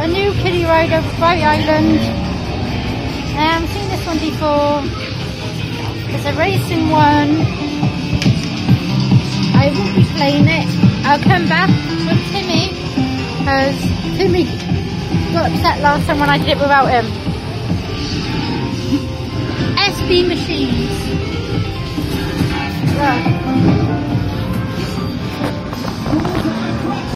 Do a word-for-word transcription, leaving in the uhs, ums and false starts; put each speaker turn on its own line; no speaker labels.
a new kiddie ride over Bright Island. Um, I've seen this one before. It's a racing one. I won't be playing it. I'll come back with Timmy because Timmy got upset last time when I did it without him. S B machines. Look.